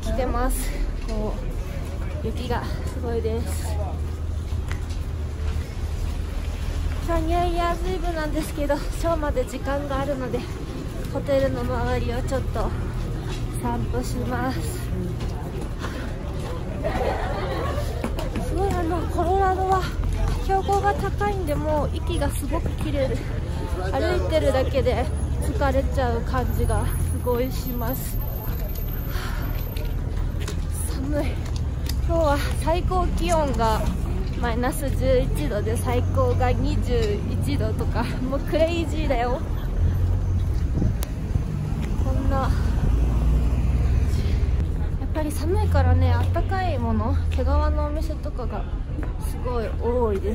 来てます。もう雪がすごいです。今日ニューイヤーズイブなんですけど、ショーまで時間があるのでホテルの周りをちょっと散歩します。すごいコロラドは標高が高いんで、もう息がすごく綺麗です。歩いてるだけで疲れちゃう感じがすごいします。寒い。今日は最高気温がマイナス11度で最高が21度とか、もうクレイジーだよ。こんなやっぱり寒いからね、あったかいもの、毛皮のお店とかがすごい多いです。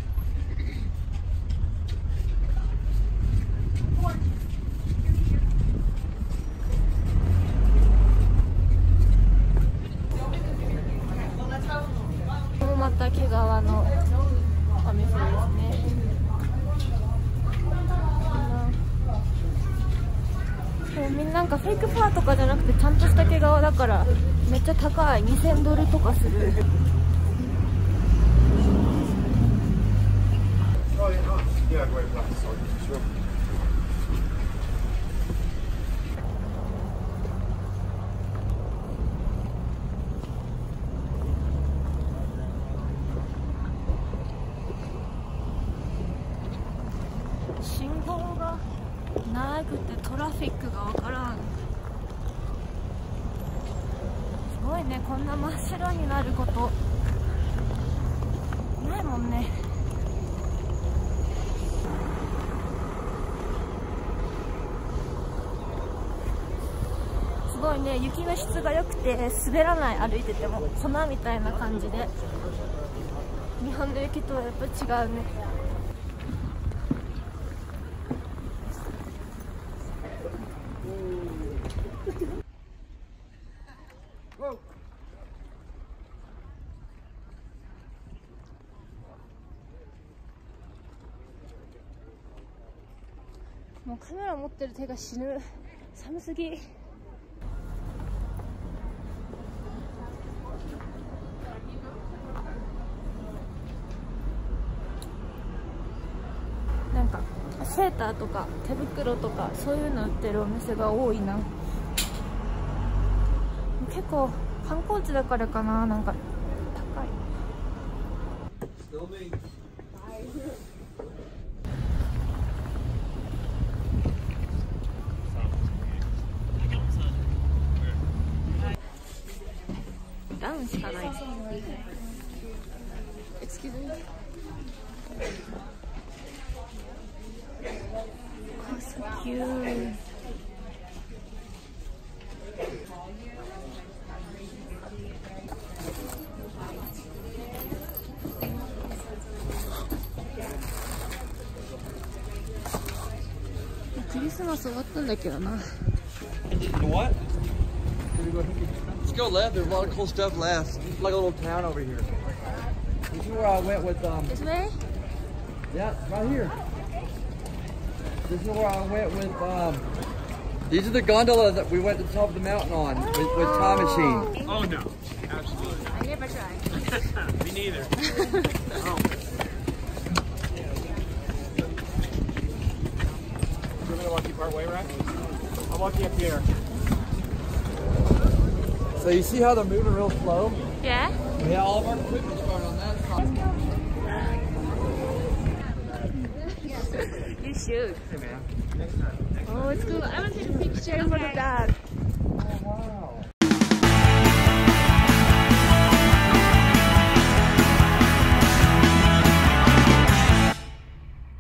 また毛皮のお店ですね。みんななんかフェイクファーとかじゃなくてちゃんとした毛皮だからめっちゃ高い。2000ドルとかする。信号がなくてトラフィックがわからん。すごいね、こんな真っ白になることないもんね。すごいね、雪の質が良くて滑らない。歩いてても粉みたいな感じで、日本の雪とはやっぱ違うね。もうカメラ持ってる手が死ぬ。寒すぎ。なんかセーターとか手袋とかそういうの売ってるお店が多いな。結構観光地だからかな、なんか高い。ダウンしかない。Excuse me。So cute。クリスマス終わったんだけどな。 What? Let's go left. There's a lot of cool stuff left. It's like a little town over here. This is where I went with This way? Yeah, right here. This is where I went with these are the gondolas that we went to the top of the mountain on with Time Machine. Oh no, absolutely not. I never tried. Me neither. Oh. You want me to walk you part way, right? I'll walk you up here. So you see how they're moving real slow? Yeah? Yeah, all of our equipment's going on that side. You should. Hey man. Oh, it's cool. I want to take a picture for the dog.